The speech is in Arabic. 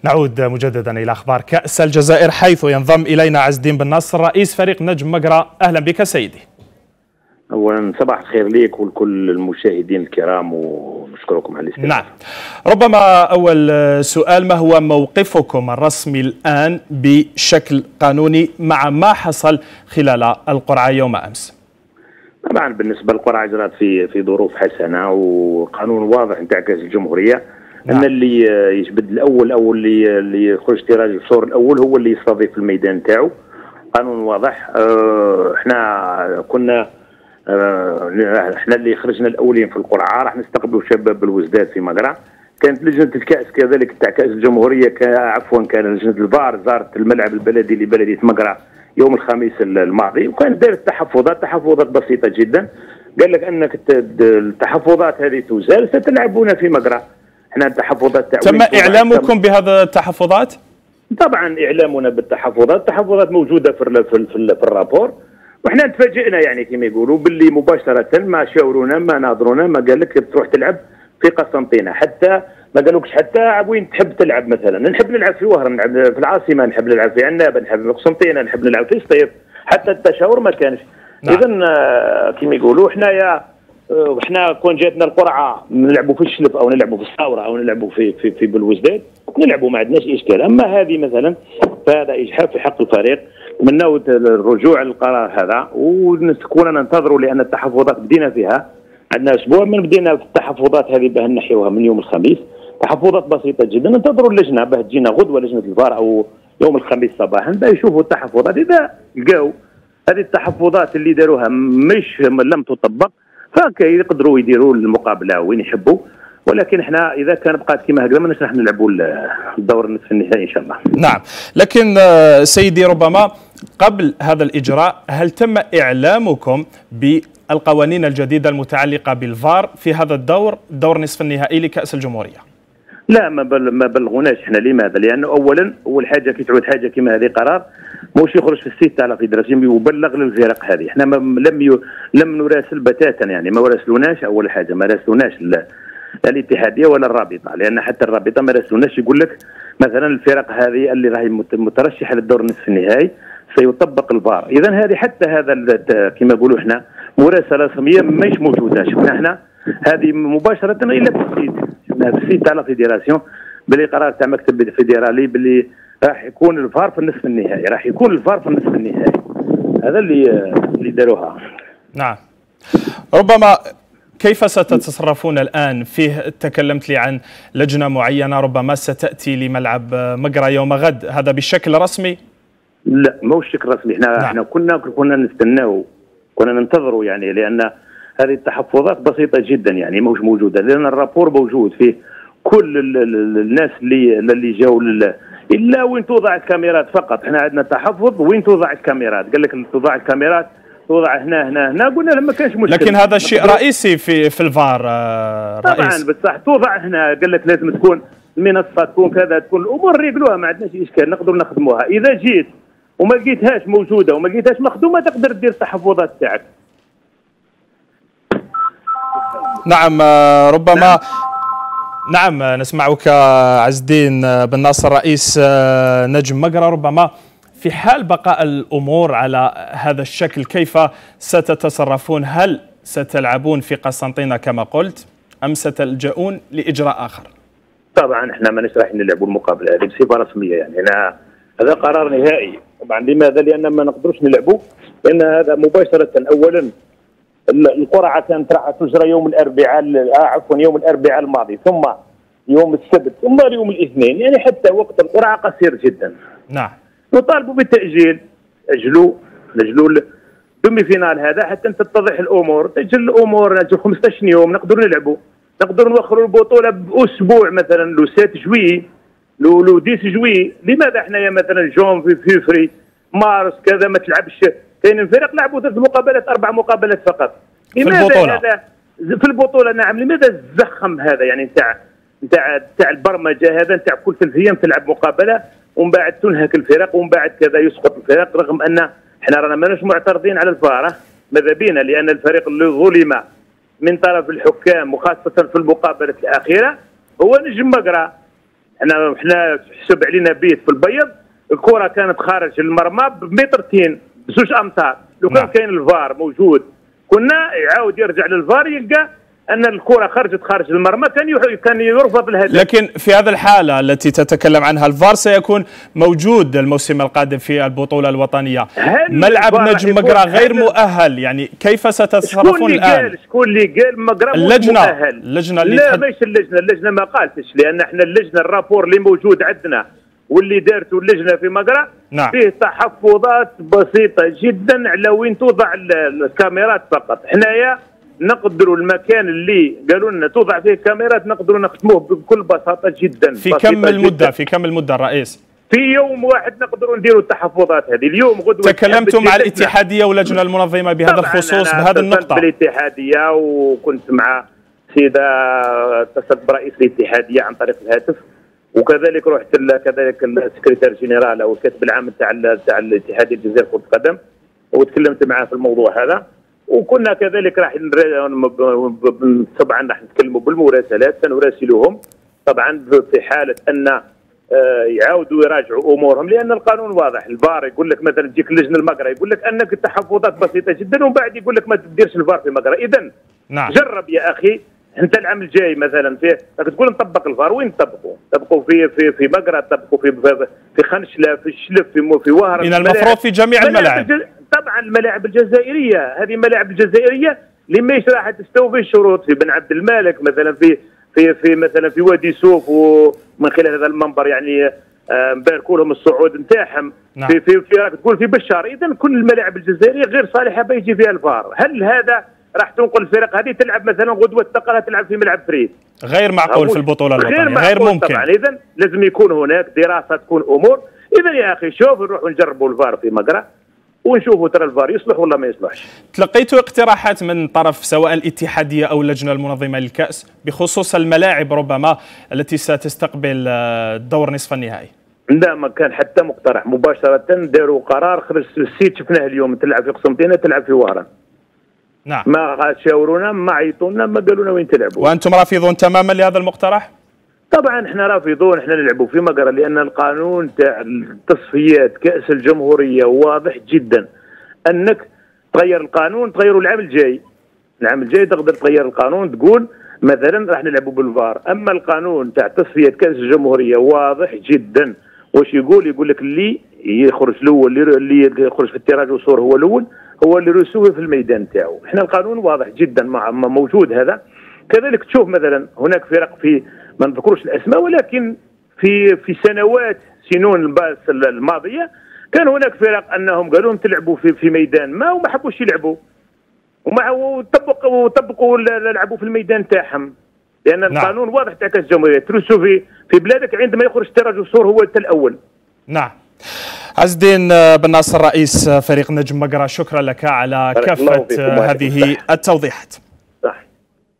نعود مجددا إلى أخبار كأس الجزائر، حيث ينضم إلينا عز الدين بن نصر رئيس فريق نجم مقرة. أهلا بك سيدي. أولا صباح الخير ليك ولكل المشاهدين الكرام ونشكركم على الاستماع. نعم، ربما أول سؤال، ما هو موقفكم الرسمي الآن بشكل قانوني مع ما حصل خلال القرعة يوم أمس؟ طبعا بالنسبة للقرعة جرت في ظروف حسنة وقانون واضح نتاع كأس الجمهورية. نعم. ان اللي يجبد الاول او اللي يخرج تيراج الشوط الاول هو اللي يستضيف في الميدان نتاعو. قانون واضح. احنا كنا احنا اللي خرجنا الاولين في القرعه، راح نستقبلوا شباب الوزداد في مقرة. كانت لجنه الكاس كذلك تاع كاس الجمهوريه كان لجنه الفار زارت الملعب البلدي لبلديه مقرة يوم الخميس الماضي، وكانت دارت تحفظات بسيطه جدا. قال لك انك التحفظات هذه تزال، ستلعبون في مقرة. احنا التحفظات تم اعلامكم بهذا التحفظات؟ طبعا اعلامنا بالتحفظات، التحفظات موجوده في الرابور، واحنا تفاجئنا يعني كما يقولوا باللي مباشره ما شاورونا ما ناظرونا ما قال لك تروح تلعب في قسنطينه، حتى ما قالوكش حتى وين تحب تلعب. مثلا نحب نلعب في وهران، نلعب في العاصمه، نحب نلعب في عنابه، نحب في قسنطينه، نحب نلعب في سطيف، حتى التشاور ما كانش. نعم. اذا كما يقولوا احنا كون جاتنا القرعه نلعبوا في الشلف او نلعبوا في الثوره او نلعبوا في بالوزداد، نلعبوا ما عندناش اشكال. اما هذه مثلا فهذا اجحاف في حق الفريق، ومن الرجوع للقرار هذا ونكون ننتظروا، لان التحفظات بدينا فيها، عندنا اسبوع من بدينا في التحفظات هذه باه نحيوها من يوم الخميس. تحفظات بسيطه جدا، ننتظروا اللجنه باه تجينا غدوه لجنه الفار او يوم الخميس صباحا باه يشوفوا التحفظات. اذا لقاو هذه التحفظات اللي داروها لم تطبق، فيقدروا يديروا المقابله وين يحبوا. ولكن احنا اذا كان بقات كما هكذا ماناش راح نلعبوا الدور النصف النهائي ان شاء الله. نعم، لكن سيدي ربما قبل هذا الاجراء، هل تم اعلامكم بالقوانين الجديده المتعلقه بالفار في هذا الدور نصف النهائي لكأس الجمهوريه؟ لا، ما بلغوناش احنا. لماذا؟ لانه اول حاجه كي تعود حاجه كما هذه قرار موش يخرج في السيت تاع الفيدراسيون ويبلغ للفرق هذه. احنا لم نراسل بتاتا، يعني ما راسلوناش. اول حاجه ما راسلوناش الاتحاديه ولا الرابطه، لان حتى الرابطه ما راسلوناش يقول لك مثلا الفرق هذه اللي راهي مترشحه للدور النصف النهائي سيطبق الفار. اذا هذه حتى هذا كما نقولوا احنا مراسله رسميه مش موجوده. شفنا احنا هذه مباشره الا في السيت تاع الفيدراسيون باللي قرار تاع مكتب الفيدرالي باللي راح يكون الفار في النصف النهائي، هذا اللي داروها. نعم، ربما كيف ستتصرفون الآن؟ فيه تكلمت لي عن لجنة معينة ربما ستأتي لملعب مقرة يوم غد، هذا بشكل رسمي؟ لا، مو بشكل رسمي. احنا كنا نستناو، كنا ننتظروا، يعني لأن هذه التحفظات بسيطة جدا، يعني مش موجودة، لأن الرابور موجود فيه كل الناس اللي جاوا إلا وين توضع الكاميرات فقط. احنا عندنا تحفظ وين توضع الكاميرات، قال لك توضع الكاميرات توضع هنا قلنا له ما كانش مشكل. لكن هذا شيء رئيسي في الفار طبعا رئيس. بصح توضع هنا، قال لك لازم تكون المنصه تكون كذا، تكون الامور ريقلوها، ما عندناش اشكال نقدر نخدموها. اذا جيت وما لقيتهاش موجوده وما لقيتهاش مخدومه تقدر دير التحفظات تاعك. نعم، ربما نعم نسمعك عز الدين بن ناصر رئيس نجم مقرة. ربما في حال بقاء الأمور على هذا الشكل كيف ستتصرفون؟ هل ستلعبون في قسنطينة كما قلت أم ستلجؤون لإجراء آخر؟ طبعا احنا ما راح نلعبوا المقابلة هذه بصفة رسمية، يعني هذا قرار نهائي. طبعا لماذا؟ لأن ما نقدروش نلعبوا، لأن هذا مباشرة أولا القرعة كانت راح تجرى يوم الأربعاء الماضي، ثم يوم السبت، ثم يوم الاثنين، يعني حتى وقت القرعة قصير جدا. نعم، نطالبوا بالتأجيل، نجلوا الدومي فينال هذا حتى تتضح الأمور، تأجل الأمور 15 يوم نقدروا نلعبوا، نقدروا نوخروا البطولة بأسبوع، مثلا لو 7 جويي لو 10 جويي. لماذا احنا مثلا جون في فيفري مارس كذا ما تلعبش؟ كاين فرق لعبوا 3 مقابلات 4 مقابلات فقط. لماذا هذا في البطولة؟ نعم، لماذا الزخم هذا يعني نتاع البرمجة هذا نتاع كل 3 أيام تلعب مقابلة ومن بعد تنهك الفرق ومن بعد كذا يسقط الفرق، رغم ان احنا رانا ماناش معترضين على الفار، ماذا بينا، لان الفريق اللي ظلم من طرف الحكام وخاصه في المقابله الاخيره هو نجم مقرة. احنا حسب علينا بيت في البيض، الكره كانت خارج المرمى بمترتين بزوج امتار. لو كان كاين الفار موجود كنا يعاود يرجع للفار يلقى ان الكره خرجت خارج المرمى، كان يرفض الهدف. لكن في هذه الحاله التي تتكلم عنها الفار سيكون موجود الموسم القادم في البطوله الوطنيه. ملعب نجم مقرة غير مؤهل، يعني كيف ستتصرفون الان؟ شكون اللي قال مقرة مؤهل؟ اللجنه اللي لا ماشي اللجنه ما قالتش، لان احنا اللجنه الرابور اللي موجود عندنا واللي دارته اللجنه في مقرة فيه تحفظات بسيطه جدا على وين توضع الكاميرات فقط. حنايا نقدروا المكان اللي قالوا لنا توضع فيه كاميرات نقدروا نختموه بكل بساطه جدا. في كم المده؟ في كم المده الرئيس؟ في يوم واحد نقدروا نديروا التحفظات هذه. اليوم غدوه تكلمتوا مع الاتحاديه واللجنه المنظمه بهذا الخصوص بهذه النقطه؟ بالاتحاديه وكنت مع سيده، اتصلت برئيس الاتحاديه عن طريق الهاتف، وكذلك رحت كذلك السكرتير جينيرال او الكاتب العام تاع الاتحاديه الجزائر كره القدم وتكلمت معاه في الموضوع هذا. وكنا كذلك طبعا راح نتكلموا بالمراسلات، سنراسلهم طبعا في حاله ان يعاودوا يراجعوا امورهم، لان القانون واضح. الفار يقول لك مثلا تجيك اللجنه المقرة يقول لك انك التحفظات بسيطه جدا، ومن بعد يقول لك ما تديرش الفار في مقرة. اذا جرب يا اخي انت العام الجاي مثلا راك تقول نطبق الفار، وين نطبقوا؟ نطبقوا في مقرة، نطبقوا في خنشله، في الشلف، في وهر. من المفروض في جميع الملاعب. طبعا الملاعب الجزائريه، هذه الملاعب الجزائريه اللي ماهيش راح تستوفي الشروط. في بن عبد الملك مثلا، في مثلا في وادي سوف، ومن خلال هذا المنبر يعني نباركوا لهم الصعود نتاعهم. في راك تقول في بشار. اذا كل الملاعب الجزائريه غير صالحه بيجي فيها الفار. هل هذا راح تنقل الفرق هذه تلعب مثلا غدوه الثقل تلعب في ملعب فريد؟ غير معقول في البطوله الوطنيه، غير ممكن طبعا. اذا لازم يكون هناك دراسه، تكون امور. اذا يا اخي شوف نروحوا نجربوا الفار في مقرة ونشوفوا ترى الفار يصلح ولا ما يصلحش. تلقيتوا اقتراحات من طرف سواء الاتحاديه او اللجنه المنظمه للكاس بخصوص الملاعب ربما التي ستستقبل الدور نصف النهائي؟ لا، ما كان حتى مقترح. مباشره داروا قرار خرج السيت، شفناه اليوم، تلعب في قسنطينه تلعب في وهران. ما شاورونا، ما عيطونا، ما قالوا لنا وين تلعبوا. وانتم رافضون تماما لهذا المقترح؟ طبعا احنا رافضون، احنا نلعبوا في مقرة، لان القانون تاع تصفيات كأس الجمهورية واضح جدا. انك تغير القانون تغيروا العام الجاي. العام الجاي تقدر تغير القانون تقول مثلا راح نلعبوا بالفار. اما القانون تاع تصفية كأس الجمهورية واضح جدا. واش يقول لك اللي يخرج الاول، اللي يخرج في التراج والصور هو الاول، هو اللي يسوي في الميدان تاعو. احنا القانون واضح جدا موجود هذا. كذلك تشوف مثلا هناك فرق، في ما نذكروش الاسماء، ولكن في سنوات سنون الماضيه كان هناك فرق انهم قالوا لهم تلعبوا في ميدان ما، وما حبوش يلعبوا، وطبقوا لعبوا في الميدان تاعهم، لان القانون واضح تاع كاس الجمهوريه. ترسو في بلادك عندما يخرج الترجي الصور هو الاول. نعم. عز الدين بن ناصر رئيس فريق نجم مقرة، شكرا لك على كافه هذه التوضيحات.